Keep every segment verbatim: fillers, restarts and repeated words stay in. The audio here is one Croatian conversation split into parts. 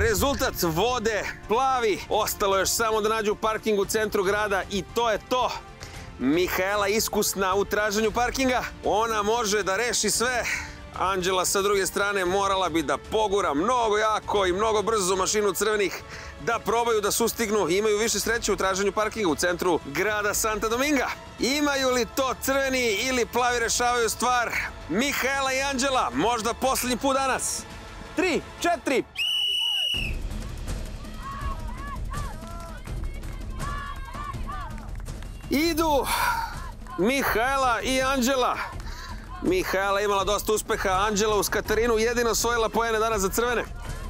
Rezultat vode, plavi. Ostalo je još samo da nađu parking u centru grada i to je to. Mihaela iskusna u traženju parkinga. Ona može da reši sve. Anđela sa druge strane morala bi da pogura mnogo jako i mnogo brzo mašinu crvenih da probaju da sustignu i imaju više sreće u traženju parkinga u centru grada Santa Dominga. Imaju li to crveni ili plavi rešavaju stvar? Mihaela i Anđela, možda poslednji put danas. Tri, četiri. Idu Mihaela i Anđela. Mihaela imala dosta uspeha, Anđela uz Katarinu jedino osvojila poene danas za crvene.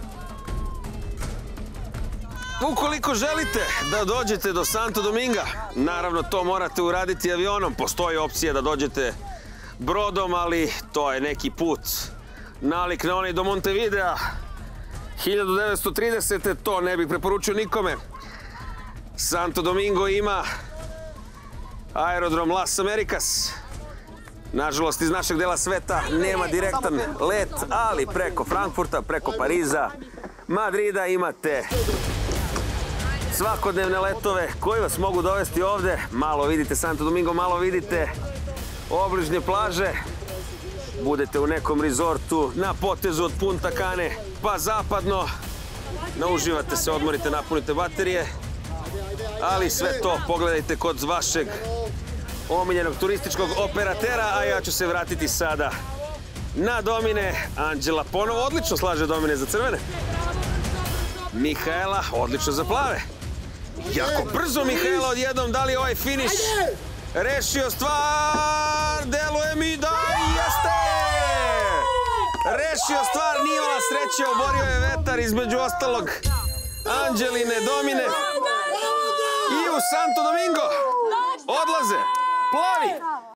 Ukoliko želite da dođete do Santo Dominga, naravno to morate uraditi avionom. Postoji opcija da dođete brodom, ali to je neki put nalik na onaj do Montevidea. hiljadu devetsto tridesete. to ne bih preporučio nikome. Santo Domingo ima aerodrom Las Americas. Nažalost, iz našeg dela sveta nema direktan let, ali preko Frankfurta, preko Pariza, Madrida imate svakodnevne letove koji vas mogu dovesti ovde. Malo vidite Santo Domingo, malo vidite obližnje plaže. Budete u nekom rezortu na potezu od Punta Cane pa zapadno. Nauživate se, odmorite, napunite baterije. Ali sve to pogledajte kod vašeg omiljenog turističkog operatera, a ja ću se vratiti sada na domine. Anđela ponovo odlično slaže domine za crvene. Mihaela odlično za plave. Jako brzo Mihaela odjednom, da li ovaj finiš rešio stvar? Deluje mi da jeste! Rešio stvar, nije imala sreće, oborio je vetar između ostalog Anđeline domine. I u Santo Domingo odlaze plavi.